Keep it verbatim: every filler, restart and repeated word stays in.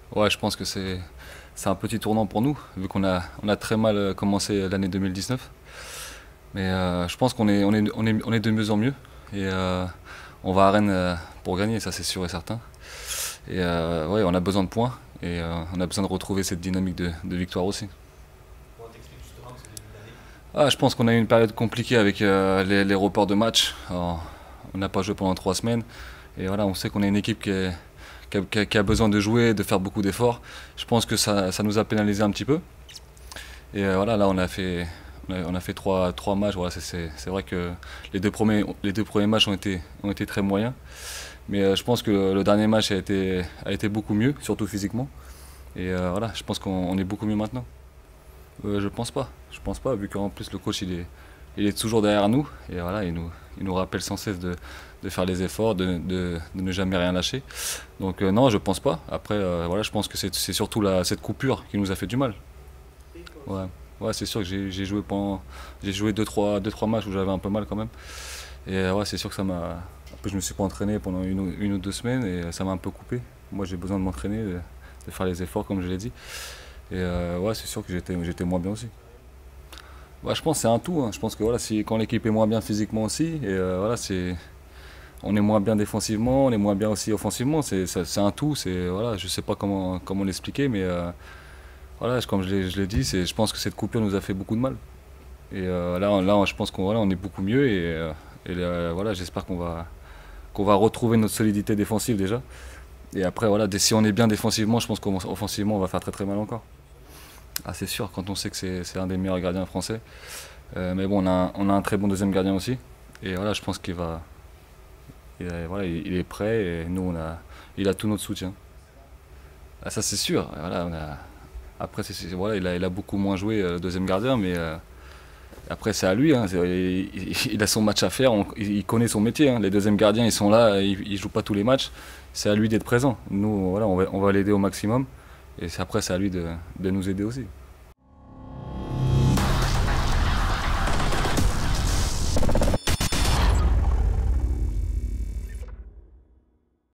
Ouais, je pense que c'est c'est un petit tournant pour nous, vu qu'on a, on a très mal commencé l'année deux mille dix-neuf. Mais euh, je pense qu'on est, on est, on est, on est de mieux en mieux. Et euh, on va à Rennes euh, pour gagner, ça c'est sûr et certain. Et euh, ouais, on a besoin de points et euh, on a besoin de retrouver cette dynamique de, de victoire aussi. Comment t'expliques justement que ce début d'année? Ah, je pense qu'on a eu une période compliquée avec euh, les, les reports de matchs. Alors, on n'a pas joué pendant trois semaines. Et voilà, on sait qu'on est une équipe qui, est- qui a, qui a- qui a besoin de jouer, de faire beaucoup d'efforts. Je pense que ça, ça nous a pénalisé un petit peu. Et euh, voilà, là, on a fait, on a, on a fait trois, trois matchs. Voilà, c'est c'est- c'est vrai que les deux premiers, les deux premiers matchs ont été, ont été très moyens. Mais euh, je pense que le dernier match a été, a été beaucoup mieux, surtout physiquement. Et euh, voilà, je pense qu'on on est beaucoup mieux maintenant. Euh, je pense pas. Je pense pas, vu qu'en plus le coach il est, il est toujours derrière nous. Et voilà, il nous, il nous rappelle sans cesse de, de faire les efforts, de, de- de ne jamais rien lâcher. Donc euh, non, je pense pas. Après, euh, voilà, je pense que c'est c'est surtout la, cette coupure qui nous a fait du mal. Et toi Ouais, aussi. ouais, c'est sûr que j'ai j'ai joué pendant, j'ai joué deux trois, deux, trois matchs où j'avais un peu mal quand même. Et euh, ouais, c'est sûr que ça m'a. Après, je me suis pas entraîné pendant une, ou- une ou deux semaines et ça m'a un peu coupé. Moi, j'ai besoin de m'entraîner, de, de faire les efforts comme je l'ai dit. Et euh, ouais, c'est sûr que j'étais j'étais moins bien aussi. Bah, je pense que c'est un tout, hein. Je pense que voilà, si, quand l'équipe est moins bien physiquement aussi, et euh, voilà, c'est, on est moins bien défensivement, on est moins bien aussi offensivement. C'est, c'est, c'est un tout. C'est, voilà, je sais pas comment, comment l'expliquer, mais euh, voilà, comme je l'ai, je l'ai dit, c'est, je pense que cette coupure nous a fait beaucoup de mal. Et euh, là, on- là, je pense qu'on voilà, on est beaucoup mieux et, euh, et là, voilà, j'espère qu'on va, qu'on va retrouver notre solidité défensive déjà. Et après, voilà, dès- si on est bien défensivement, je pense qu'offensivement, on va faire très très mal encore. Ah, c'est sûr, quand on sait que c'est, c'est un des meilleurs gardiens français. Euh, mais bon, on a, un, on a un très bon deuxième gardien aussi. Et voilà, je pense qu'il va, il, est- voilà, il, il est prêt et nous, on a, il a tout notre soutien. Ah, ça, c'est sûr. Voilà, on a, après, c'est, c'est- voilà, il a, il a beaucoup moins joué, euh, le deuxième gardien, mais euh, après, c'est à lui. Hein. C'est- il, il a son match à faire, on- il, il connaît son métier. Hein. Les deuxièmes gardiens, ils sont là, ils ne jouent pas tous les matchs. C'est à lui d'être présent. Nous, voilà, on va, on va l'aider au maximum. Et c'est- après, c'est à lui de, de nous aider aussi.